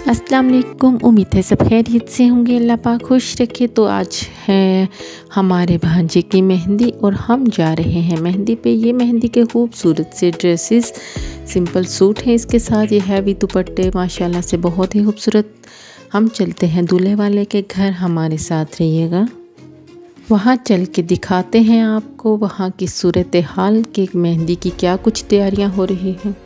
अस्सलाम वालेकुम। उम्मीद है सब खैरियत से होंगे, अल्लाह पाक खुश रखे। तो आज है हमारे भांजे की मेहंदी और हम जा रहे हैं मेहंदी पे। ये मेहंदी के खूबसूरत से ड्रेसेस, सिंपल सूट हैं, इसके साथ ये हैवी दुपट्टे माशाल्लाह से बहुत ही खूबसूरत। हम चलते हैं दूल्हे वाले के घर, हमारे साथ रहिएगा। वहाँ चल के दिखाते हैं आपको वहाँ की सूरत हाल कि मेहंदी की क्या कुछ तैयारियाँ हो रही हैं।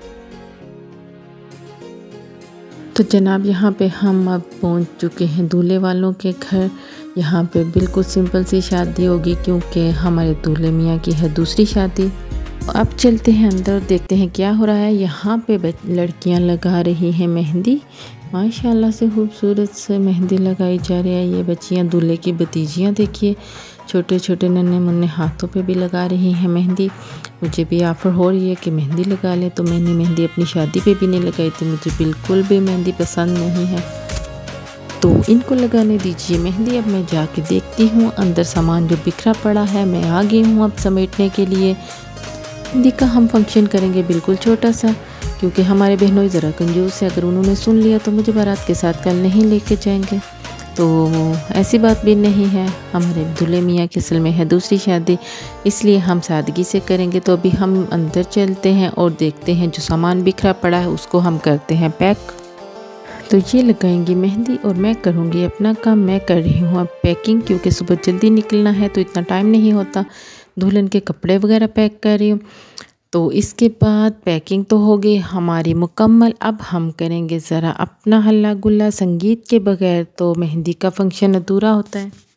तो जनाब यहाँ पे हम अब पहुँच चुके हैं दूल्हे वालों के घर। यहाँ पे बिल्कुल सिंपल सी शादी होगी क्योंकि हमारे दूल्हे मियाँ की है दूसरी शादी। अब चलते हैं अंदर, देखते हैं क्या हो रहा है। यहाँ पे लड़कियाँ लगा रही हैं मेहंदी, माशाल्लाह से खूबसूरत से मेहंदी लगाई जा रही है। ये बच्चियाँ दूल्हे की भतीजियाँ देखिए, छोटे छोटे नन्हे मुन्ने हाथों पे भी लगा रही हैं मेहंदी। मुझे भी ऑफ़र हो रही है कि मेहंदी लगा लें, तो मैंने मेहंदी अपनी शादी पे भी नहीं लगाई थी, मुझे बिल्कुल भी मेहंदी पसंद नहीं है, तो इनको लगाने दीजिए मेहंदी। अब मैं जाके देखती हूँ अंदर सामान जो बिखरा पड़ा है, मैं आ गई हूँ अब समेटने के लिए। मेहंदी का हम फंक्शन करेंगे बिल्कुल छोटा सा, क्योंकि हमारे बहनोई ज़रा कंजूस है, अगर उन्होंने सुन लिया तो मुझे बारात के साथ कल नहीं लेके जाएंगे। तो ऐसी बात भी नहीं है, हमारे दूल्हे मियाँ की असल में है दूसरी शादी, इसलिए हम सादगी से करेंगे। तो अभी हम अंदर चलते हैं और देखते हैं जो सामान बिखरा पड़ा है उसको हम करते हैं पैक। तो ये लगाएंगी मेहंदी और मैं करूँगी अपना काम। मैं कर रही हूँ अब पैकिंग, क्योंकि सुबह जल्दी निकलना है तो इतना टाइम नहीं होता। दुल्हन के कपड़े वगैरह पैक कर रही हूँ। तो इसके बाद पैकिंग तो हो गई हमारी मुकम्मल। अब हम करेंगे ज़रा अपना हल्ला गुल्ला। संगीत के बगैर तो मेहंदी का फंक्शन अधूरा होता है।